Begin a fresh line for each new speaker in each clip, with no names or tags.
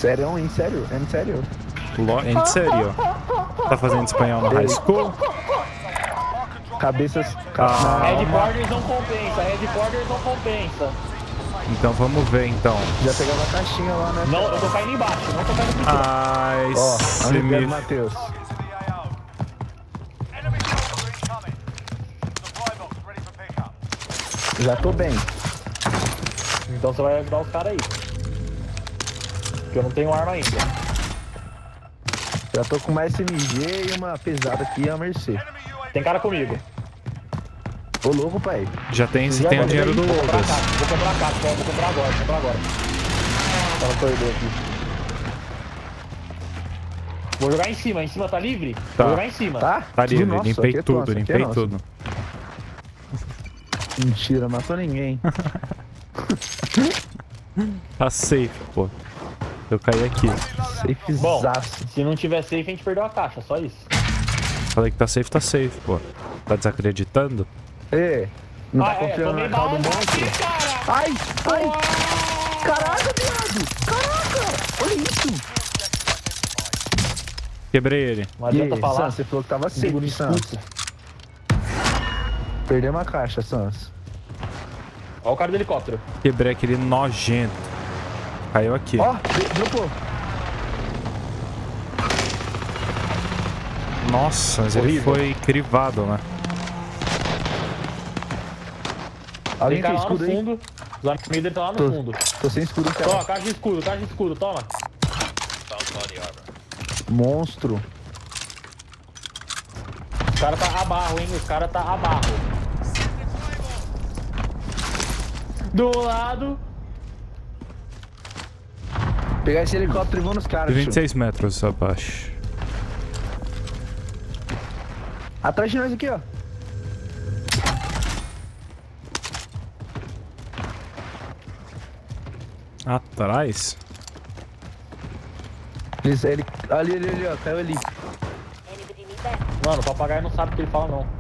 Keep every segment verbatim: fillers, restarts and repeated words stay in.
Sério, em sério? É em sério?
Lo... Em sério? Tá fazendo espanhol no high school?
Cabeças...
Ah.
Headquarters não compensa, Headquarters não compensa.
Então vamos ver então.
Já pegava a caixinha lá, né?
Não, eu tô caindo embaixo, não tô caindo pequeno.
Ai,
Ó,
se
onde
me...
me... Matheus. Já tô bem.
Então você vai ajudar os caras aí. Porque eu não tenho arma ainda.
Já tô com uma S M G e uma pesada aqui, a Mercy.
Tem cara comigo.
Ô louco, pai.
Já tem, se
Já
tem o
vou
dinheiro do
vou comprar a
Lucas.
caixa, vou comprar a caixa, vou comprar agora, vou comprar agora. Tá no corredor aqui. Vou jogar em cima, em cima tá livre?
Tá.
Vou jogar em cima.
Tá?
Tá livre,
Nossa,
limpei
aqui é
tudo,
nosso, aqui é
limpei
nosso.
tudo.
Mentira, matou ninguém.
Tá safe, pô. Eu caí aqui.
Bom,
Safezaço.
se não tiver safe, a gente perdeu a caixa, só isso.
Falei que tá safe, tá safe, pô. Tá desacreditando?
Ê, não tá
Ah, é,
confiando
tomei
na cal
bala
do monstro?
aqui, cara!
Ai, ai. Caraca, viado. Caraca, olha isso.
Quebrei ele.
Não
E
adianta
aí,
falar.
Sans, você falou que tava
Segura
safe,
o
Sans.
escudo.
Perdemos a caixa, Sans.
Olha o cara do helicóptero.
Quebrei aquele nojento. Caiu aqui.
Ó, oh, dropou.
Nossa, mas ele
Horrível.
foi crivado, né?
Alguém
Tem cara
tem
lá no
escudo aí?
fundo. Os amigos dele estão lá no
Tô.
fundo.
Tô sem escudo,
Toma,
cara.
caixa de escudo, caixa de escudo, toma.
Monstro.
Os caras tá a barro, hein? Os caras tá a barro. Do lado.
Pegar esse helicóptero e vamos nos caras,
vinte e
tio.
seis metros abaixo.
Atrás de nós aqui, ó.
Atrás?
Eles, ele, ali, ali, ali, ó. Caiu ali.
Mano, o papagaio não sabe o que ele fala, não.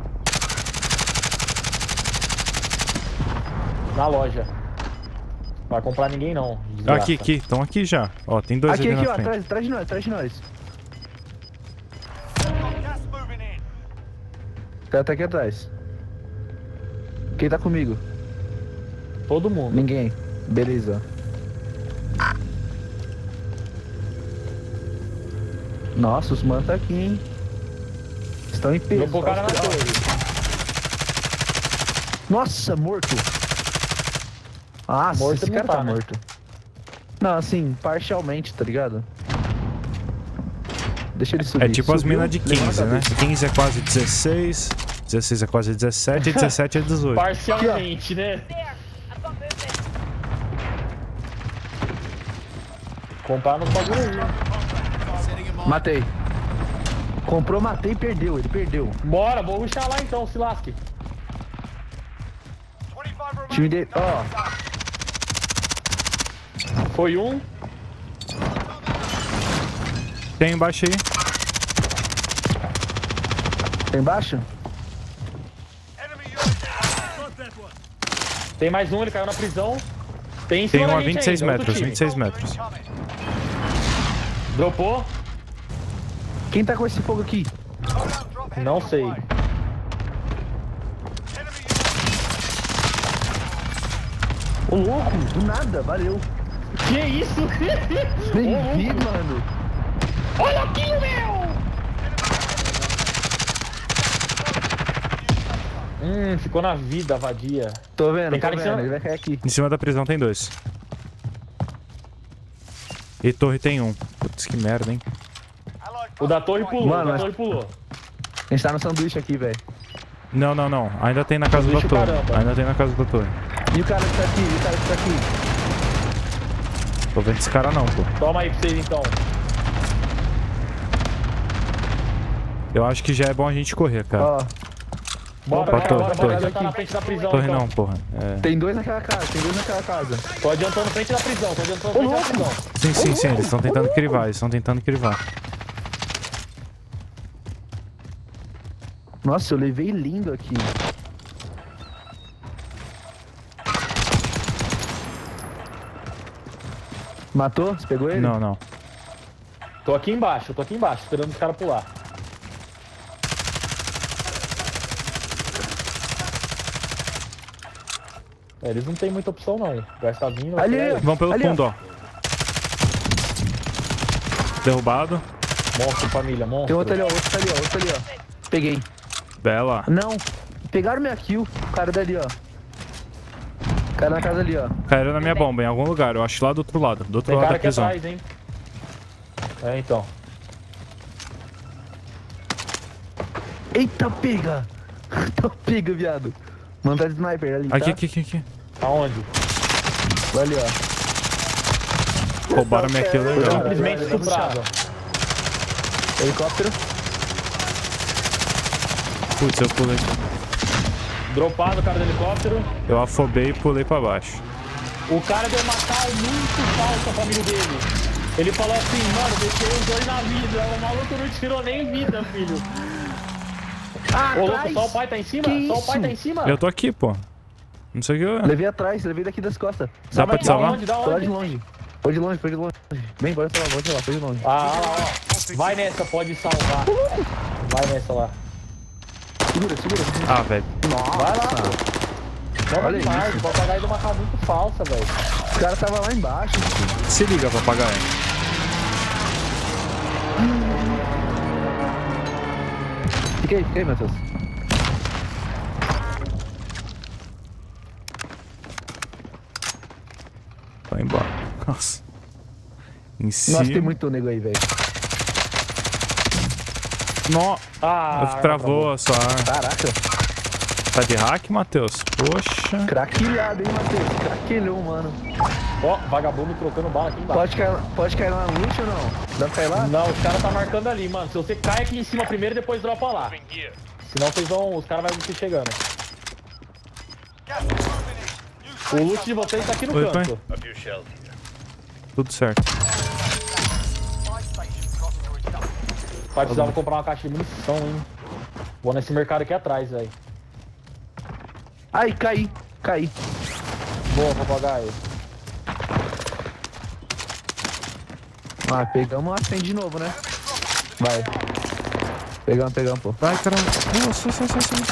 Na loja. Não vai comprar ninguém, não. desgraça.
Aqui, aqui. Estão aqui já. Ó, tem dois
Aqui,
ali
aqui,
na
ó.
frente.
Atrás, atrás de nós, atrás de nós. Tá, tá aqui atrás. Quem tá comigo?
Todo mundo.
Ninguém. Beleza. Nossa, os manos tá aqui, hein? Estão em peso.
Jogou o cara na
Ó,
torre.
Nossa, morto. Nossa,
Morto
esse
não
cara
tá,
tá
né?
morto. Não, assim, parcialmente, tá ligado? Deixa ele subir.
É tipo as
Subiu,
minas de
levanta
quinze,
a
né?
cabeça.
quinze é quase dezesseis, dezesseis é quase dezessete e dezessete é dezoito.
Parcialmente, né? Comprar nos bagulho aí.
Matei. Comprou, matei e perdeu. Ele perdeu.
Bora, vou rushar lá então, se lasque.
Time dele. Ó,
Foi um.
Tem embaixo aí.
tá embaixo?
Tem mais um, ele caiu na prisão. Tem em
Tem
cima
um
da
a
gente
vinte e seis
ainda, outro
metros,
time.
vinte e seis metros.
Dropou?
Quem tá com esse fogo aqui?
Não sei.
Ô louco, do nada, valeu.
Que isso?
Nem
Ô,
vi,
louco.
mano.
Olha aqui, meu! Hum, ficou na vida, vadia.
Tô vendo,
Tem
tô
cara em
vendo.
cima?
Ele vai cair aqui.
Em cima da prisão tem dois. E torre tem um. Putz, que merda, hein?
O da torre pulou,
Mano,
o da
mas-
torre pulou.
A gente tá no sanduíche aqui, velho.
Não, não, não. Ainda tem na casa da
Deixa o
torre.
caramba.
Ainda tem na casa da torre.
E o cara que tá aqui, e o cara que tá aqui.
Tô vendo esse cara não, pô.
Toma aí pra vocês então.
Eu acho que já é bom a gente correr, cara.
Ó,
Bora,
Pra
bora,
torre,
bora,
torre.
bora adiantar na frente da prisão
Torre
então.
não, porra. É...
tem dois naquela casa, tem dois naquela casa.
Tô adiantando frente da prisão, tô adiantando
Ô,
frente da
louco.
prisão.
Sim, sim, sim. Eles estão tentando crivar, eles estão tentando crivar.
Nossa, eu levei lindo aqui. Matou? Você pegou ele?
Não, não.
Tô aqui embaixo, tô aqui embaixo, esperando os caras pular. É, eles não tem muita opção não. Vai estar vindo.
Ali,
vai
Vão pelo
Ali,
fundo, ó. Derrubado.
Monstro, família, monstro.
Tem outro ali, ó. Outro ali, ó. Outro ali, ó. Peguei.
Bela.
Não. Pegaram minha kill. O cara dali, ó. O cara na casa ali, ó.
Caíram na minha bomba, em algum lugar. Eu acho lá do outro lado. Do outro
Tem
lado
cara
da
aqui
prisão.
atrás, hein? É, então.
Eita, pega. Tô pega, viado. Mano, tá de sniper ali,
Aqui,
tá?
aqui, aqui, aqui.
Aonde?
Ali, ó.
Roubaram minha kill
Foi
legal.
simplesmente
Vai, vai, vai,
estuprado.
Helicóptero.
Putz, eu pulei.
Dropado o cara do helicóptero.
Eu afobei e pulei pra baixo.
O cara deu uma cal muito falsa pra família dele. Ele falou assim, mano, deixei os dois na vida. O maluco não tirou nem vida, filho.
Ah,
Ô, louco,
atrás.
só o pai tá em cima?
Que
Só o pai
isso?
tá em cima?
Eu tô aqui, pô. Não sei o que eu...
Levei atrás, levei daqui das costas.
Dá pra te
Da
salvar?
onde? Da
Tô lá de
onde?
longe. Foi de longe, foi de longe. Vem, bora salvar, bora salvar, foi de longe.
Ah, lá, ó. Vai nessa, pode salvar. Vai nessa lá.
Segura, segura.
Ah, velho.
Vai lá, pô. Toma
Olha
demais,
isso.
o papagaio deu uma cal muito falsa, velho.
Os caras estavam lá embaixo. Filho.
Se liga, papagaio.
Fica aí, fica aí, Matheus.
Vai embora. Nossa. Em cima.
Nossa, tem muito nego aí, velho.
No...
Ah,
Travou a sua arma.
Caraca.
Tá de hack, Matheus? Poxa.
Craquilhado, hein, Matheus? Craquilhão, mano.
Ó, vagabundo trocando bala aqui embaixo.
Pode cair, pode cair lá no luxo ou não? Dá pra cair lá?
Não, os caras tá marcando ali, mano. Se você cai aqui em cima primeiro, depois dropa lá. Senão vocês vão. Os caras vão vir chegando. O loot de vocês tá aqui no
Oi,
canto.
Tudo certo.
Pai, precisava comprar uma caixa de munição, hein? Vou nesse mercado aqui atrás, velho.
Ai, caí, caí.
Boa, papagaio.
Ah, pegamos uma cem de novo, né? Vai. Pegamos, pegamos, pô.
Vai, caramba. Nossa, sai, sai, sai.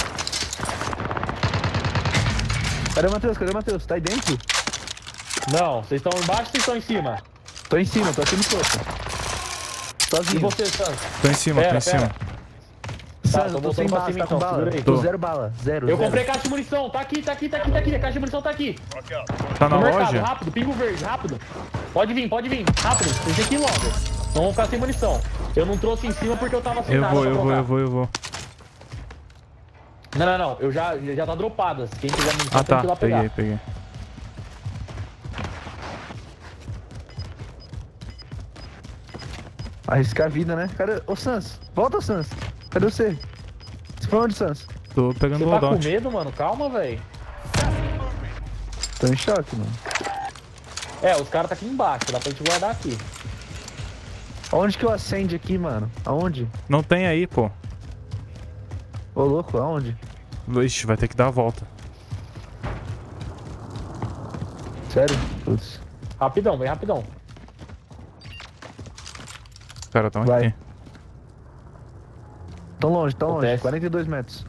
Cadê o Matheus? Cadê o Matheus? Tá aí dentro?
Não, vocês estão embaixo ou vocês estão em cima?
Tô em cima, tô aqui no topo.
E
Sozinho.
você, Sans?
Tô em cima, tô
Pera,
em cima.
pera.
Sam,
Tá,
eu
tô
tô sem
voltando pra
bala,
cima
tá com
então,
bala.
segura aí.
Tô
Tô.
zero bala, zero,
Eu
zero.
comprei caixa de munição, tá aqui, tá aqui, tá aqui, tá aqui. Caixa de munição tá aqui.
Tá na
No mercado,
loja?
rápido, pingo verde, rápido. Pode vir, pode vir, rápido. Vocês têm que ir logo. Não vão ficar sem munição. Eu não trouxe em cima porque eu tava sem
Eu
nada
vou,
pra
eu vou,
colocar.
eu vou, eu vou.
Não, não, não. Eu já, já tá dropadas. Quem quiser munição
Ah,
tem
tá.
que ir lá pegar.
Peguei, peguei.
Arriscar a vida, né? Cadê? Ô, Sans, volta, Sans. Cadê você? Você foi onde, Sans?
Tô pegando
Você
o
tá com
loadout.
medo, mano? Calma, velho.
Tô em choque, mano.
É, os caras tá aqui embaixo. Dá pra gente guardar aqui.
Aonde que eu acende aqui, mano? Aonde?
Não tem aí, pô.
Ô, louco, aonde?
Ixi, vai ter que dar a volta.
Sério? Putz.
Rapidão, vem rapidão.
Os caras tão
Vai.
aqui.
Tão longe, tão longe.
Acontece.
quarenta e dois metros.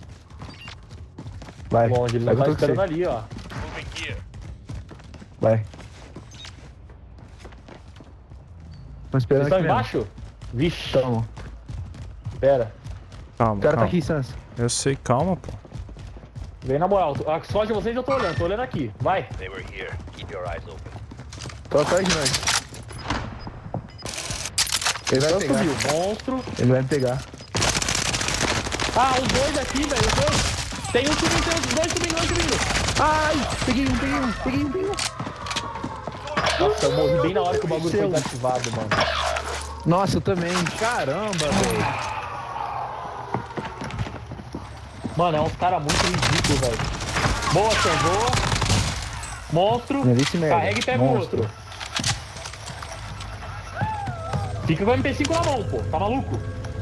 Vai.
Longe, ele
Vai
tá
que eu tô com
esperando
você.
ali, ó.
Vai. Tô
Vocês
esperando
estão
aqui mesmo.
embaixo? Vixe,
Tamo.
pera.
Calma,
O cara
calma.
tá aqui, Sans.
Eu sei, calma, pô.
Vem na moral. A só de vocês eu tô olhando. Tô olhando aqui. Vai.
They were here. Keep your eyes open.
Tô atrás de nós. Ele vai
Então
pegar.
subiu. Monstro.
Ele vai me pegar.
Ah, os dois aqui, velho. Os dois. Tem um subindo, tem os dois subindo, dois subindo.
Ai! Peguei um, peguei um, peguei um, peguei um.
Nossa, eu morri bem na hora que o bagulho foi
Seu.
desativado, mano.
Nossa, eu também. Caramba, velho.
Mano, é uns caras muito ridículos, velho. Boa, Sam, boa. Monstro.
Não disse merda.
Carrega e pega o
Monstro.
outro. Fica com o M P cinco na mão, pô. Tá maluco?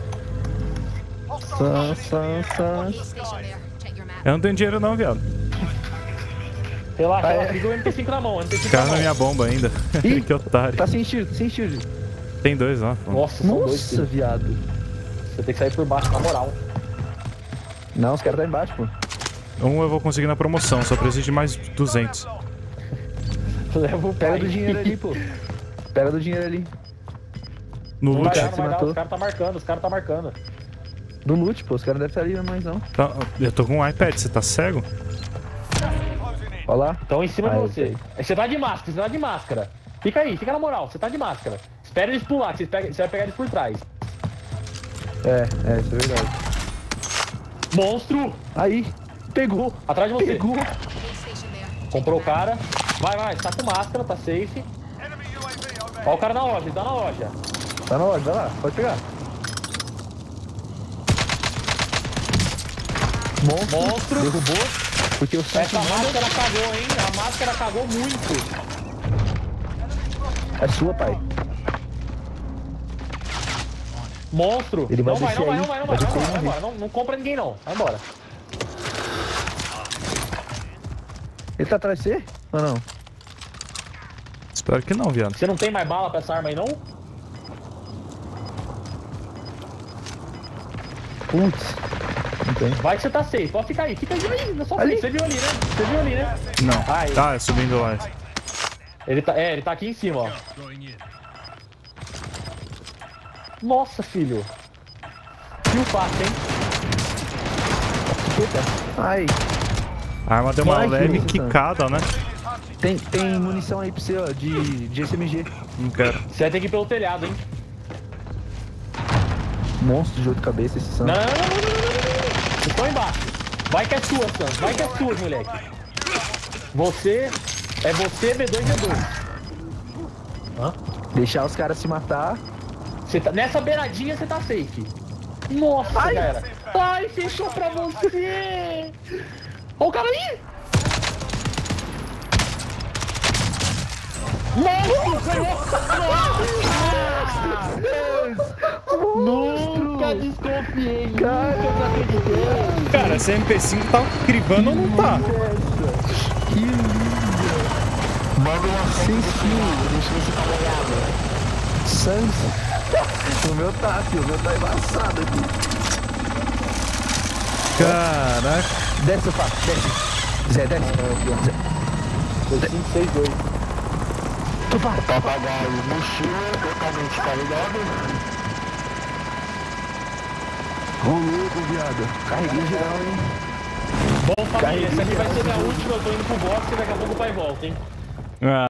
Sans, Sans, Sans.
Station there. Check your map.
Eu não tenho dinheiro não, viado.
Relaxa,
Ah,
relaxa.
é.
Fica o M P cinco na mão. M P cinco
Os caras
na
na
mão.
minha bomba ainda.
Ih,
Que otário.
Tá sem shield, sem shield.
tem dois lá. Pô.
Nossa, são dois,
Nossa,
filho.
viado.
Você tem que sair por baixo, na moral.
Não, os caras tá embaixo, pô.
Um eu vou conseguir na promoção, só preciso de mais duzentos.
Leva o
Pega
pai.
do dinheiro ali, pô. Pega do dinheiro ali.
No
Não
loot.
vai dar, não
se
vai dar.
matou.
Os caras tá marcando, os caras tá marcando.
Do loot, pô. Os caras não devem estar ali, mas não.
Tá, eu tô com um iPad, você tá cego?
Olha lá.
Estão em cima
Ah,
de
eu
você.
sei.
Você tá de máscara, você tá de máscara. Fica aí, fica na moral, você tá de máscara. Espera eles pular, que você, pega, você vai pegar eles por trás.
É, é, isso é verdade.
Monstro!
Aí. Pegou.
Atrás de você.
Pegou.
Comprou o cara. Vai, vai, tá com máscara, tá safe. Ó o cara na loja, ele tá na loja.
Tá na hora, vai lá. Pode pegar. Monstro.
Monstro.
Derrubou. Porque o sangue
Essa máscara cagou, hein? A máscara cagou muito.
é sua, pai.
Monstro.
Ele vai
não vai,
descer
não vai,
aí.
não vai, não
Vai
vai, vai
descer
embora, vai
aí,
embora. Não, não compra ninguém não. Vai embora.
Ele tá atrás de você? Ou não?
Espero que não, viado.
Você não tem mais bala pra essa arma aí, não?
Putz. Não tem.
Vai que você tá safe. Pode ficar aí. Fica aí, na sua
Ali.
frente. Você viu ali, né? Você viu ali, né?
Não.
Ai.
Tá, é subindo lá.
Ele tá, é, ele tá aqui em cima, ó. Nossa, filho. Que fácil, hein?
Ai.
A arma deu uma
Vai,
leve
filho.
quicada, né?
Tem, tem munição aí pra você, ó, de, de S M G.
Não quero.
Você vai ter que ir pelo telhado, hein?
Monstro de oito cabeças, esses são.
Não, não, não, não, não, não, não, não. Vocês estão embaixo. Vai que é sua, Sans. Vai que é sua, moleque. Você... É você, V dois, V dois. Hã?
Deixar os caras se matar.
Você tá... Nessa beiradinha você tá safe. Nossa, galera. Ai, fechou pra você. Olha o cara aí. Nunca desconfiei, nunca desacreditei.
Cara, essa M P cinco tá crivando ou não tá?
Que linda! Manda uma sensinho, deixa você tá molhado. Sans. O meu tá, filho. O meu tá embaçado aqui.
Caraca.
Desce, Fá, desce. Zé, desce. Zé.
Foi cinco, seis, dois.
Opa, papagaio, mochila, totalmente carregado. Ô louco, viado. Carreguei geral, hein?
Bom, família, essa aqui vai ser minha última. Eu tô indo pro box e daqui a pouco o pai volta, hein?
Ah.